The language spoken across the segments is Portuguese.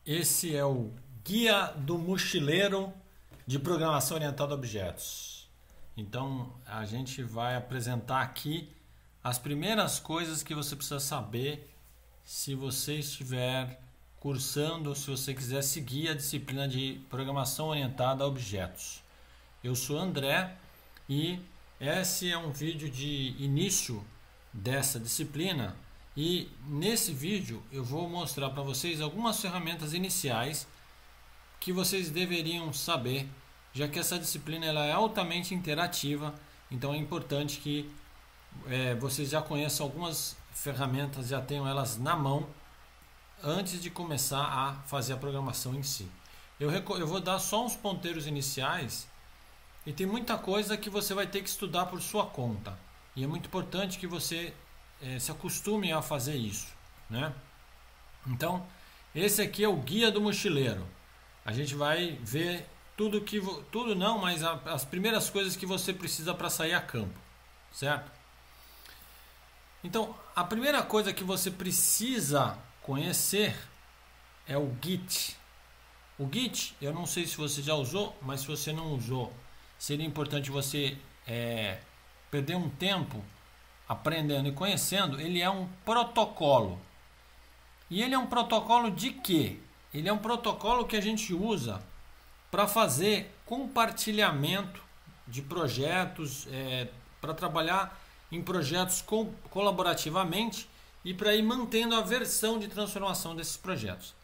Esse é o Guia do Mochileiro de Programação Orientada a Objetos. Então, a gente vai apresentar aqui as primeiras coisas que você precisa saber se você estiver cursando ou se você quiser seguir a disciplina de Programação Orientada a Objetos. Eu sou André e esse é um vídeo de início dessa disciplina. E nesse vídeo eu vou mostrar para vocês algumas ferramentas iniciais que vocês deveriam saber, já que essa disciplina ela é altamente interativa, então é importante que vocês já conheçam algumas ferramentas, já tenham elas na mão antes de começar a fazer a programação em si. Eu vou dar só uns ponteiros iniciais e tem muita coisa que você vai ter que estudar por sua conta, e é muito importante que você se acostume a fazer isso, né? Então, esse aqui é o Guia do Mochileiro. A gente vai ver tudo não, mas as primeiras coisas que você precisa para sair a campo, certo? Então, a primeira coisa que você precisa conhecer é o Git. O Git, eu não sei se você já usou, mas se você não usou, seria importante você perder um tempo aprendendo e conhecendo. Ele é um protocolo. E ele é um protocolo de quê? Ele é um protocolo que a gente usa para fazer compartilhamento de projetos, para trabalhar em projetos colaborativamente e para ir mantendo a versão de transformação desses projetos.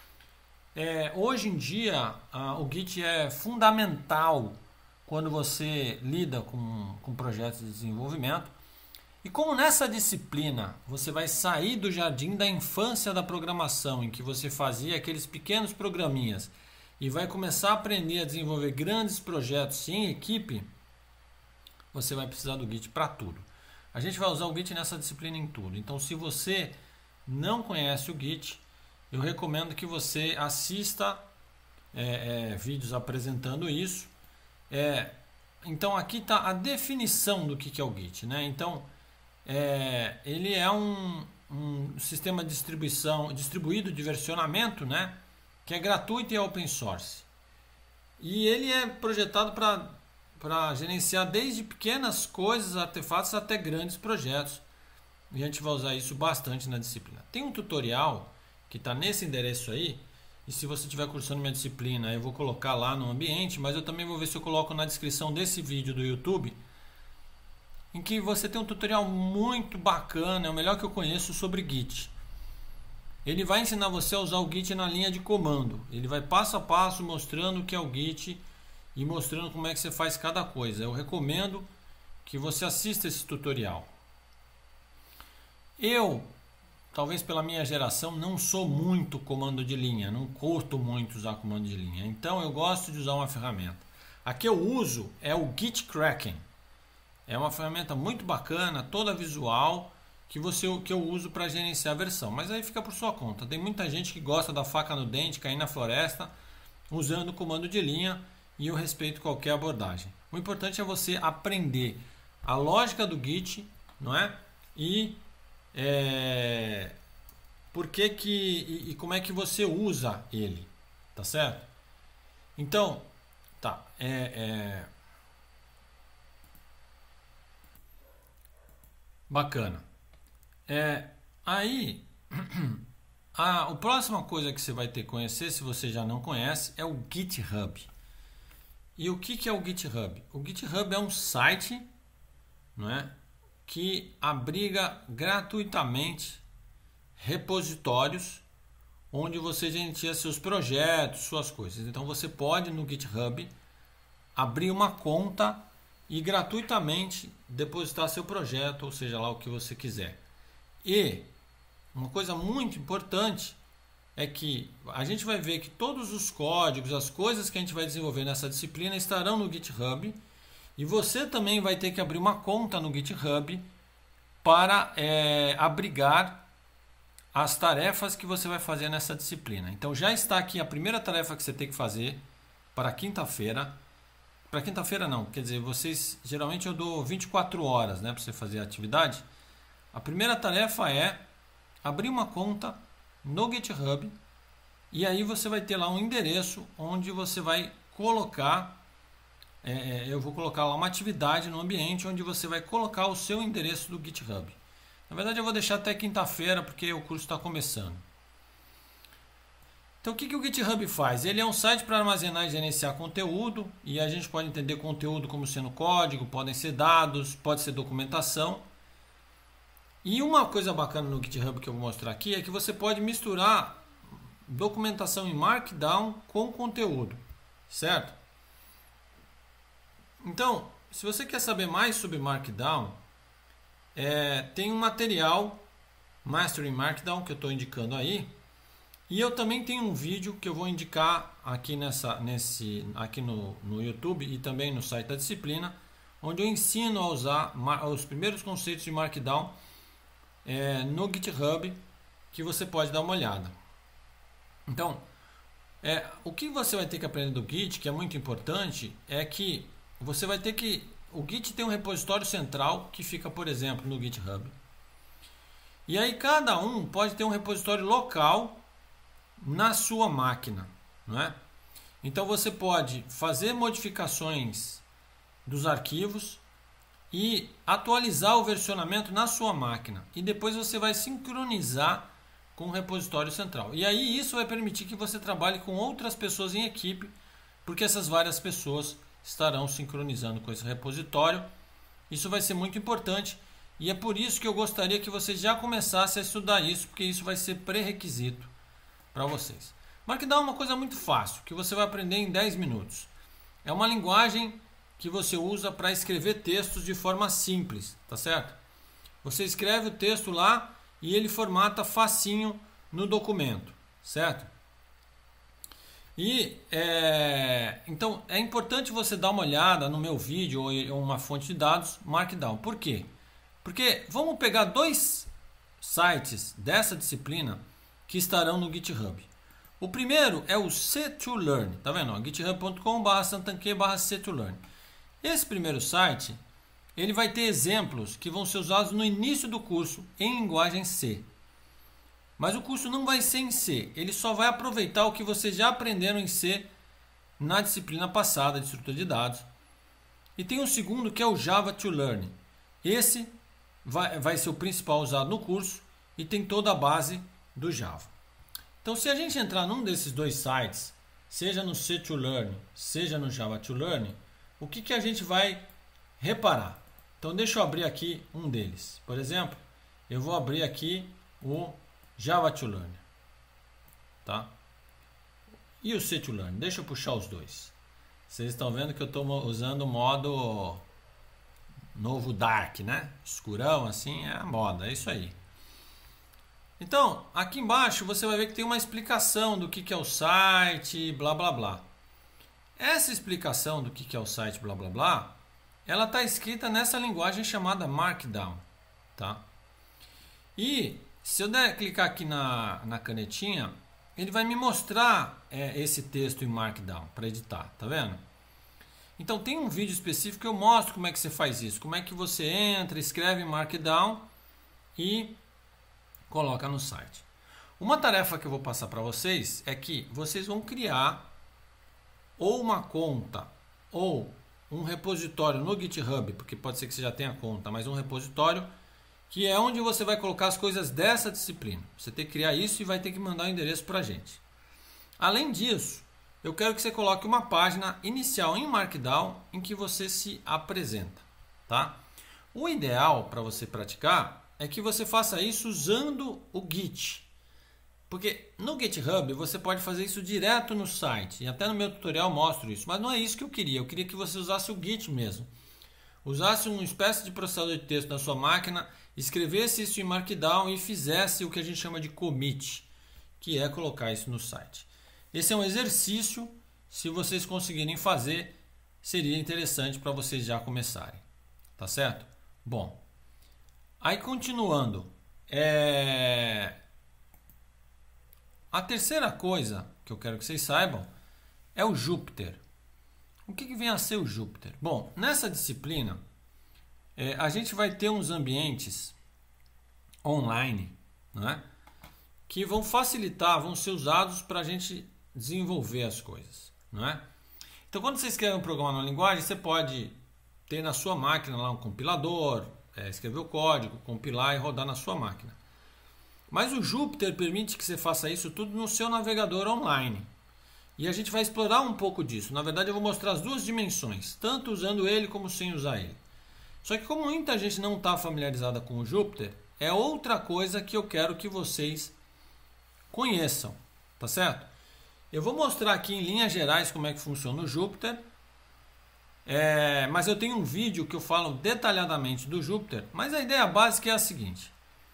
Hoje em dia, o Git é fundamental quando você lida com projetos de desenvolvimento. E como nessa disciplina você vai sair do jardim da infância da programação, em que você fazia aqueles pequenos programinhas, e vai começar a aprender a desenvolver grandes projetos em equipe, você vai precisar do Git para tudo. A gente vai usar o Git nessa disciplina em tudo. Então, se você não conhece o Git, eu recomendo que você assista vídeos apresentando isso. Então, aqui está a definição do que é o Git, né? Então, ele é um sistema de distribuído de versionamento, né, que é gratuito e é open source. E ele é projetado para gerenciar desde pequenas coisas, artefatos, até grandes projetos. E a gente vai usar isso bastante na disciplina. Tem um tutorial que está nesse endereço aí, e se você estiver cursando minha disciplina, eu vou colocar lá no ambiente, mas eu também vou ver se eu coloco na descrição desse vídeo do YouTube, em que você tem um tutorial muito bacana, é o melhor que eu conheço sobre Git. Ele vai ensinar você a usar o Git na linha de comando. Ele vai passo a passo mostrando o que é o Git e mostrando como é que você faz cada coisa. Eu recomendo que você assista esse tutorial. Eu, talvez pela minha geração, não sou muito comando de linha, não curto muito usar comando de linha. Então eu gosto de usar uma ferramenta. A que eu uso é o Gitkraken. É uma ferramenta muito bacana, toda visual, que eu uso para gerenciar a versão. Mas aí fica por sua conta. Tem muita gente que gosta da faca no dente, cair na floresta, usando o comando de linha, e eu respeito qualquer abordagem. O importante é você aprender a lógica do Git, não é? E e como é que você usa ele, tá certo? Então, tá. Bacana. Aí, a próxima coisa que você vai ter que conhecer, se você já não conhece, é o GitHub. E o que é o GitHub? O GitHub é um site, não é, que abriga gratuitamente repositórios onde você gerencia seus projetos, suas coisas. Então você pode no GitHub abrir uma conta e gratuitamente depositar seu projeto, ou seja lá o que você quiser. E uma coisa muito importante é que a gente vai ver que todos os códigos, as coisas que a gente vai desenvolver nessa disciplina estarão no GitHub, e você também vai ter que abrir uma conta no GitHub para abrigar as tarefas que você vai fazer nessa disciplina. Então já está aqui a primeira tarefa que você tem que fazer para quinta-feira. Para quinta-feira não, quer dizer, geralmente eu dou 24 horas, né, para você fazer a atividade. A primeira tarefa é abrir uma conta no GitHub E aí você vai ter lá um endereço onde você vai colocar, eu vou colocar lá uma atividade no ambiente onde você vai colocar o seu endereço do GitHub. Na verdade eu vou deixar até quinta-feira porque o curso está começando. Então o que o GitHub faz? Ele é um site para armazenar e gerenciar conteúdo, e a gente pode entender conteúdo como sendo código, podem ser dados, pode ser documentação. E uma coisa bacana no GitHub que eu vou mostrar aqui é que você pode misturar documentação em Markdown com conteúdo, certo? Então, se você quer saber mais sobre Markdown, tem um material Mastering Markdown que eu estou indicando aí. E eu também tenho um vídeo que eu vou indicar aqui, aqui no YouTube e também no site da disciplina, onde eu ensino a usar os primeiros conceitos de Markdown no GitHub, que você pode dar uma olhada. Então, o que você vai ter que aprender do Git, que é muito importante, é que você vai ter que... O Git tem um repositório central que fica, por exemplo, no GitHub. E aí cada um pode ter um repositório local na sua máquina, não é? Então você pode fazer modificações dos arquivos e atualizar o versionamento na sua máquina, e depois você vai sincronizar com o repositório central. E aí isso vai permitir que você trabalhe com outras pessoas em equipe, porque essas várias pessoas estarão sincronizando com esse repositório. Isso vai ser muito importante, e é por isso que eu gostaria que você já começasse a estudar isso, porque isso vai ser pré-requisito para vocês. Markdown é uma coisa muito fácil, que você vai aprender em 10 minutos. É uma linguagem que você usa para escrever textos de forma simples, tá certo? Você escreve o texto lá e ele formata facinho no documento, certo? E então é importante você dar uma olhada no meu vídeo ou uma fonte de dados Markdown. Por quê? Porque vamos pegar dois sites dessa disciplina que estarão no GitHub. O primeiro é o C2Learn, tá vendo? github.com/santanque/C2Learn. Esse primeiro site, ele vai ter exemplos que vão ser usados no início do curso em linguagem C. Mas o curso não vai ser em C, ele só vai aproveitar o que vocês já aprenderam em C na disciplina passada de estrutura de dados. E tem um segundo que é o Java2Learn. Esse vai ser o principal usado no curso e tem toda a base do Java. Então, se a gente entrar num desses dois sites, seja no C2Learn, seja no Java2Learn, o que a gente vai reparar? Então, deixa eu abrir aqui um deles. Por exemplo, eu vou abrir aqui o Java2Learn, tá? E o C2Learn. Deixa eu puxar os dois. Vocês estão vendo que eu estou usando o modo novo Dark, né? Escurão, assim, é a moda, é isso aí. Então, aqui embaixo você vai ver que tem uma explicação do que é o site, blá blá blá. Essa explicação do que é o site, blá blá blá, ela está escrita nessa linguagem chamada Markdown, tá? E se eu clicar aqui na canetinha, ele vai me mostrar esse texto em Markdown para editar, tá vendo? Então tem um vídeo específico que eu mostro como é que você faz isso, como é que você entra, escreve em Markdown e coloca no site. Uma tarefa que eu vou passar para vocês é que vocês vão criar ou uma conta ou um repositório no GitHub, porque pode ser que você já tenha conta, mas um repositório que é onde você vai colocar as coisas dessa disciplina. Você tem que criar isso e vai ter que mandar o endereço para a gente. Além disso, eu quero que você coloque uma página inicial em Markdown em que você se apresenta, tá? O ideal para você praticar é que você faça isso usando o Git. Porque no GitHub você pode fazer isso direto no site. E até no meu tutorial eu mostro isso. Mas não é isso que eu queria. Eu queria que você usasse o Git mesmo. Usasse uma espécie de processador de texto na sua máquina, escrevesse isso em Markdown e fizesse o que a gente chama de commit, que é colocar isso no site. Esse é um exercício. Se vocês conseguirem fazer, seria interessante para vocês já começarem. Tá certo? Bom. Aí continuando, a terceira coisa que eu quero que vocês saibam é o Jupyter. O que vem a ser o Jupyter? Bom, nessa disciplina a gente vai ter uns ambientes online, né, que vão facilitar, vão ser usados para a gente desenvolver as coisas, não é? Então, quando você escreve um programa na linguagem, você pode ter na sua máquina lá um compilador, escrever o código, compilar e rodar na sua máquina. Mas o Jupyter permite que você faça isso tudo no seu navegador online. E a gente vai explorar um pouco disso. Na verdade, eu vou mostrar as duas dimensões, tanto usando ele como sem usar ele. Só que como muita gente não está familiarizada com o Jupyter, é outra coisa que eu quero que vocês conheçam, tá certo? Eu vou mostrar aqui em linhas gerais como é que funciona o Jupyter, mas eu tenho um vídeo que eu falo detalhadamente do Jupyter, mas a ideia básica é a seguinte.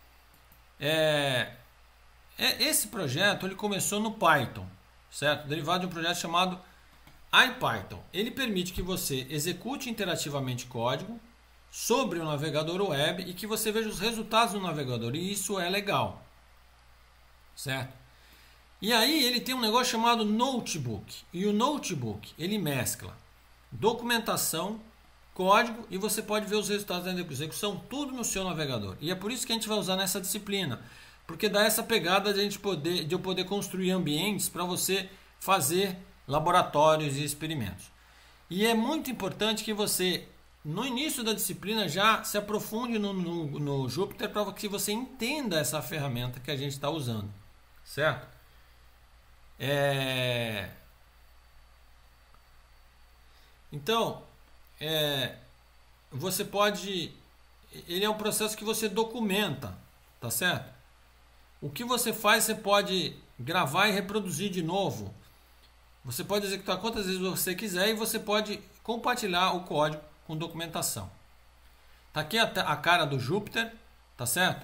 Esse projeto ele começou no Python, certo? Derivado de um projeto chamado IPython. Ele permite que você execute interativamente código sobre o navegador web e que você veja os resultados do navegador, e isso é legal, certo? E aí ele tem um negócio chamado Notebook, e o Notebook ele mescla documentação, código, e você pode ver os resultados da execução tudo no seu navegador. E é por isso que a gente vai usar nessa disciplina, porque dá essa pegada de eu poder construir ambientes para você fazer laboratórios e experimentos. E é muito importante que você, no início da disciplina, já se aprofunde no Jupyter para que você entenda essa ferramenta que a gente está usando, certo? Então, você pode... Ele é um processo que você documenta, tá certo? O que você faz, você pode gravar e reproduzir de novo. Você pode executar quantas vezes você quiser e você pode compartilhar o código com documentação. Tá aqui a cara do Jupyter, tá certo?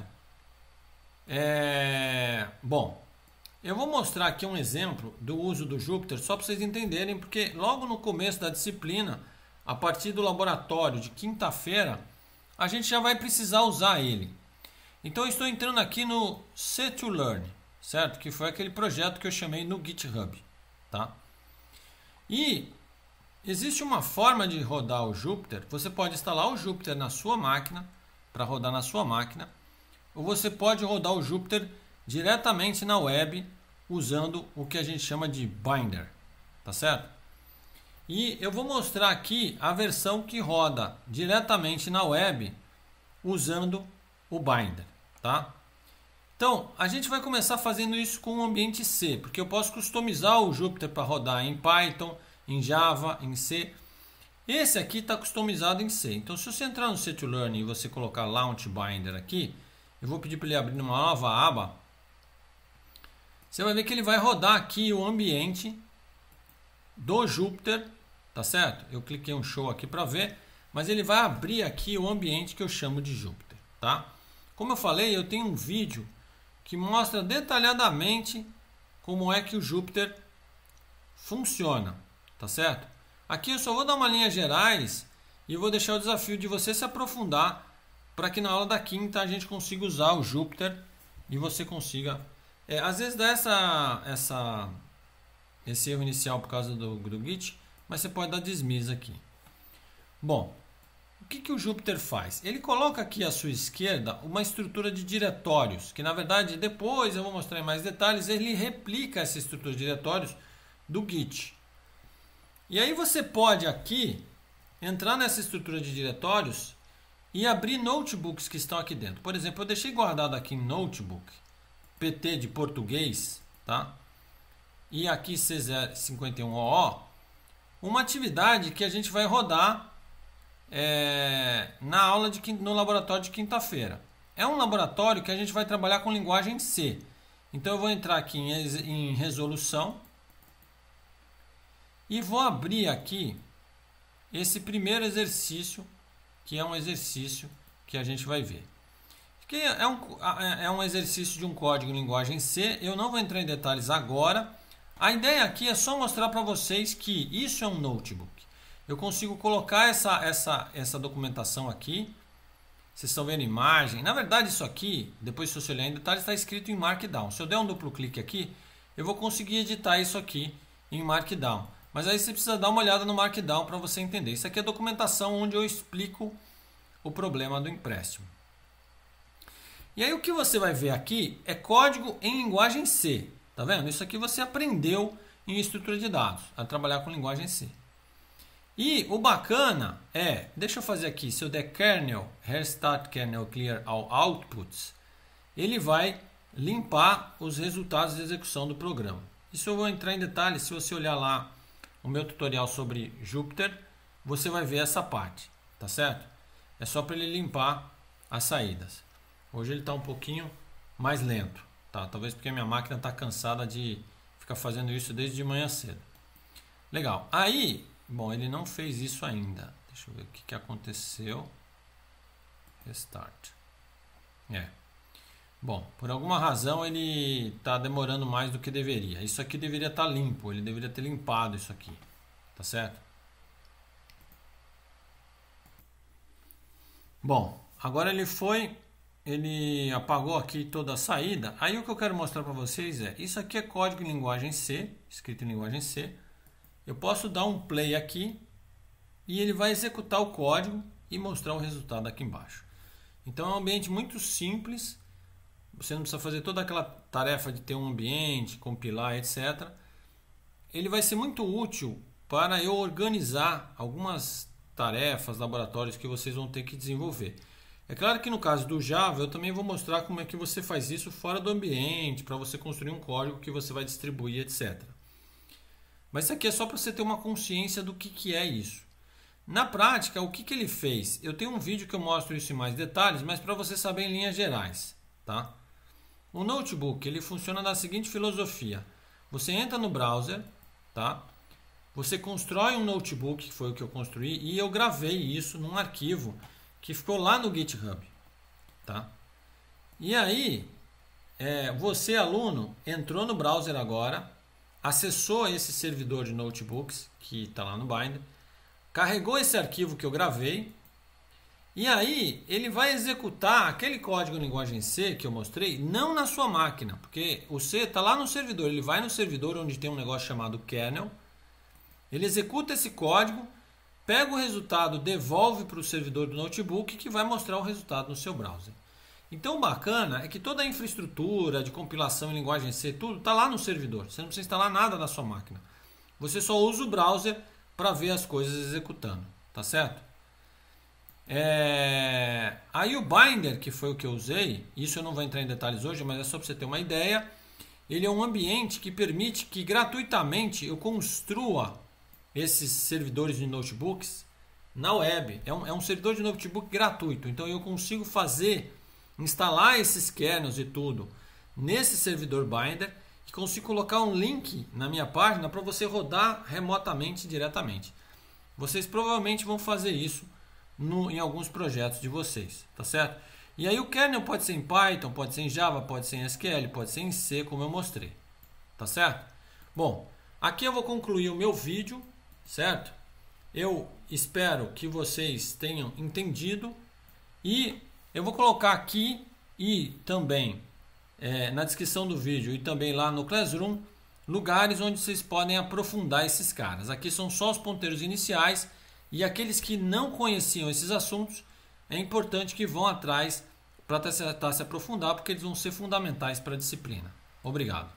Bom, eu vou mostrar aqui um exemplo do uso do Jupyter só para vocês entenderem, porque logo no começo da disciplina, a partir do laboratório de quinta-feira, a gente já vai precisar usar ele. Então eu estou entrando aqui no C2Learn, certo? Que foi aquele projeto que eu chamei no GitHub, tá? E existe uma forma de rodar o Jupyter. Você pode instalar o Jupyter na sua máquina, para rodar na sua máquina, ou você pode rodar o Jupyter diretamente na web usando o que a gente chama de Binder, tá certo? E eu vou mostrar aqui a versão que roda diretamente na web usando o Binder, tá? Então, a gente vai começar fazendo isso com o ambiente C, porque eu posso customizar o Jupyter para rodar em Python, em Java, em C. Esse aqui está customizado em C. Então, se você entrar no C2Learn e você colocar Launch Binder aqui, eu vou pedir para ele abrir uma nova aba. Você vai ver que ele vai rodar aqui o ambiente do Jupyter, tá certo? Eu cliquei um show aqui para ver, mas ele vai abrir aqui o ambiente que eu chamo de Jupyter, tá? Como eu falei, eu tenho um vídeo que mostra detalhadamente como é que o Jupyter funciona, tá certo? Aqui eu só vou dar uma linha gerais e vou deixar o desafio de você se aprofundar para que na aula da quinta a gente consiga usar o Jupyter e você consiga... às vezes dá esse erro inicial por causa do Git, mas você pode dar dismiss aqui. Bom, o que o Jupyter faz? Ele coloca aqui à sua esquerda uma estrutura de diretórios, que na verdade depois eu vou mostrar em mais detalhes, ele replica essa estrutura de diretórios do Git. E aí você pode aqui entrar nessa estrutura de diretórios e abrir notebooks que estão aqui dentro. Por exemplo, eu deixei guardado aqui em notebook, PT de português, tá? E aqui C51OO, uma atividade que a gente vai rodar na aula no laboratório de quinta-feira. É um laboratório que a gente vai trabalhar com linguagem C. Então eu vou entrar aqui em resolução e vou abrir aqui esse primeiro exercício, que é um exercício que a gente vai ver. Que é um exercício de um código em linguagem C. Eu não vou entrar em detalhes agora. A ideia aqui é só mostrar para vocês que isso é um notebook. Eu consigo colocar essa documentação aqui. Vocês estão vendo imagem. Na verdade, isso aqui, depois se você olhar em detalhes, está escrito em Markdown. Se eu der um duplo clique aqui, eu vou conseguir editar isso aqui em Markdown. Mas aí você precisa dar uma olhada no Markdown para você entender. Isso aqui é a documentação onde eu explico o problema do empréstimo. E aí o que você vai ver aqui é código em linguagem C. Tá vendo? Isso aqui você aprendeu em estrutura de dados, a trabalhar com linguagem C. E o bacana é, deixa eu fazer aqui, se eu der kernel, restart kernel clear all outputs, ele vai limpar os resultados de execução do programa. Isso eu vou entrar em detalhes, se você olhar lá o meu tutorial sobre Jupyter, você vai ver essa parte, tá certo? É só para ele limpar as saídas. Hoje ele está um pouquinho mais lento, tá? Talvez porque a minha máquina está cansada de ficar fazendo isso desde de manhã cedo. Legal. Aí, bom, ele não fez isso ainda. Deixa eu ver o que aconteceu. Restart. Bom, por alguma razão ele está demorando mais do que deveria. Isso aqui deveria estar limpo. Ele deveria ter limpado isso aqui. Tá certo? Bom, agora ele apagou aqui toda a saída. Aí o que eu quero mostrar para vocês é, isso aqui é código em linguagem C, escrito em linguagem C. Eu posso dar um play aqui e ele vai executar o código e mostrar o resultado aqui embaixo. Então é um ambiente muito simples. Você não precisa fazer toda aquela tarefa de ter um ambiente, compilar, etc. Ele vai ser muito útil para eu organizar algumas tarefas, laboratórios que vocês vão ter que desenvolver. É claro que no caso do Java, eu também vou mostrar como é que você faz isso fora do ambiente, para você construir um código que você vai distribuir, etc. Mas isso aqui é só para você ter uma consciência do que é isso. Na prática, o que ele fez? Eu tenho um vídeo que eu mostro isso em mais detalhes, mas para você saber em linhas gerais. Tá? O notebook ele funciona da seguinte filosofia. Você entra no browser, tá? Você constrói um notebook, que foi o que eu construí, e eu gravei isso num arquivo que ficou lá no GitHub. Tá? E aí, você, aluno, entrou no browser agora, acessou esse servidor de notebooks, que está lá no Binder, carregou esse arquivo que eu gravei, e aí ele vai executar aquele código em linguagem C que eu mostrei, não na sua máquina, porque o C está lá no servidor, ele vai no servidor onde tem um negócio chamado kernel, ele executa esse código, pega o resultado, devolve para o servidor do notebook que vai mostrar o resultado no seu browser. Então o bacana é que toda a infraestrutura de compilação em linguagem C, tudo está lá no servidor. Você não precisa instalar nada na sua máquina. Você só usa o browser para ver as coisas executando. Tá certo? Aí o Binder, que foi o que eu usei, isso eu não vou entrar em detalhes hoje, mas é só para você ter uma ideia. Ele é um ambiente que permite que gratuitamente eu construa esses servidores de notebooks na web. É um servidor de notebook gratuito. Então eu consigo instalar esses kernels e tudo nesse servidor Binder e consigo colocar um link na minha página para você rodar remotamente, diretamente. Vocês provavelmente vão fazer isso em alguns projetos de vocês, tá certo? E aí o kernel pode ser em Python, pode ser em Java, pode ser em SQL, pode ser em C, como eu mostrei, tá certo? Bom, aqui eu vou concluir o meu vídeo, certo? Eu espero que vocês tenham entendido e eu vou colocar aqui e também na descrição do vídeo e também lá no Classroom lugares onde vocês podem aprofundar esses caras. Aqui são só os ponteiros iniciais e aqueles que não conheciam esses assuntos é importante que vão atrás para tentar se aprofundar porque eles vão ser fundamentais para a disciplina. Obrigado.